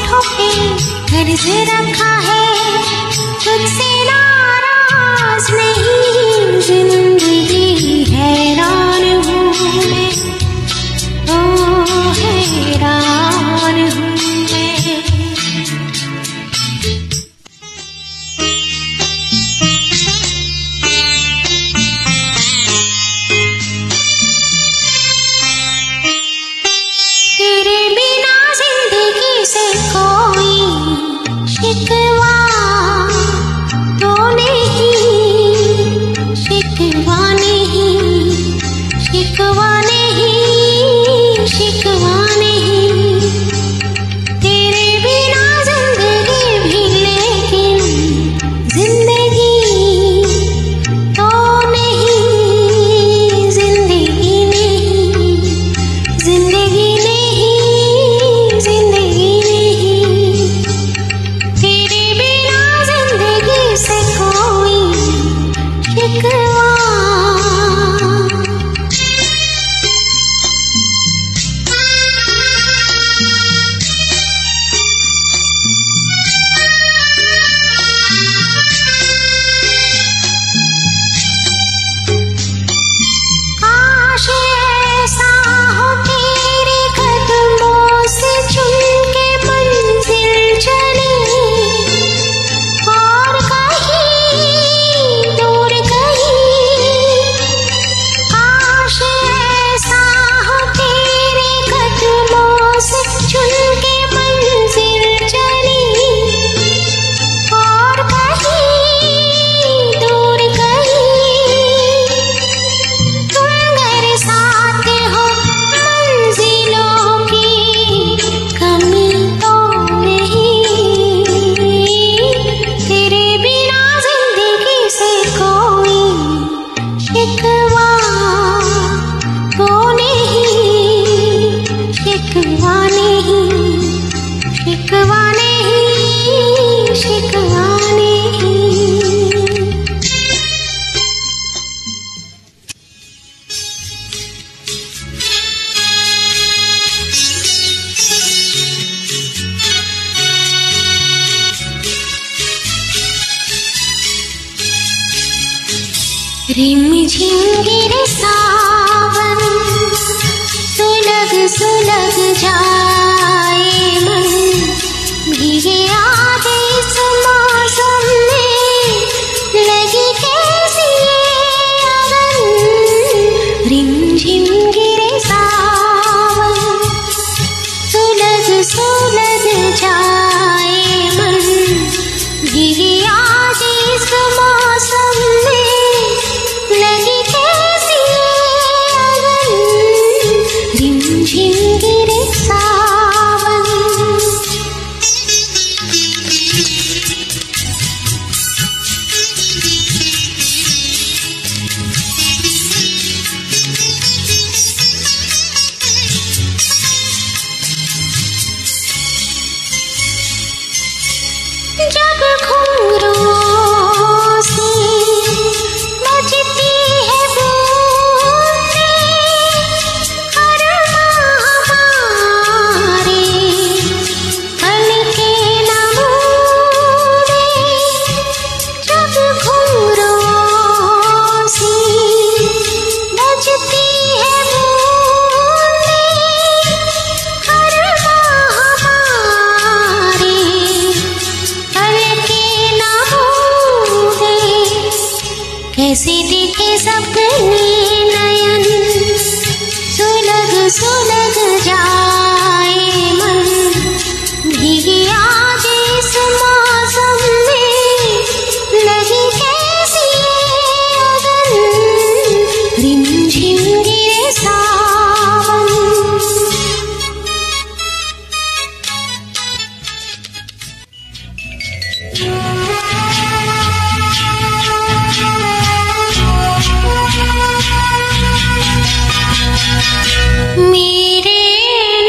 होठों पे कर्ज रखा है, तुझसे नाराज नहीं, जिंदगी हैरान हूँ मैं, ओ हैरान हूँ मैं। तेरे बिना जिंदगी से कोई शिकवा तो नहीं, शिकवा नहीं, शिकवा नहीं, शिकवा नहीं। तेरे बिना जिंदगी भी लेकिन जिंदगी तो नहीं, जिंदगी नहीं, जिंदगी नहीं, जिंदगी नहीं। तेरे बिना जिंदगी से कोई शिकवा। काश ऐसा हो तेरे कदमों से चुन के मंजिल चले, और कहीं दूर कहीं। काश ऐसा हो तेरे कदमों से चुन के मंजिल चले, और कहीं दूर कहीं। तुम मेरे साथ हो मंजिलों की कमी तो नहीं, तेरे बिना जिंदगी से कोई शिकवा तो नहीं, शिकवा नहीं, शिकवा नहीं, शिकवा नहीं। रिम झिम गिरे सावन, सुलग सुलग जाए मन, भीगे आधे इस मौसम में, लगी कैसी ये अगन। रिम झिम गिरे सावन, सुलग सुलग जाए मन, भीगे आधे इस मौसम में, लगी कैसी ये अगन। रिम झिम गिरे सावन। जब घुंघरूओं से बजती है बूंदें, हर हमारे पल के नमूने। जब घुंघरूओं से बजती है बूंदें, हर हमारे पल के नमूने। कैसे देखे सपने नयन, सुलग सुलग जाए मन, भीगी आज इस मौसम में, लगी कैसी ये अगन। रिम झिम गिरे सावन। मेरे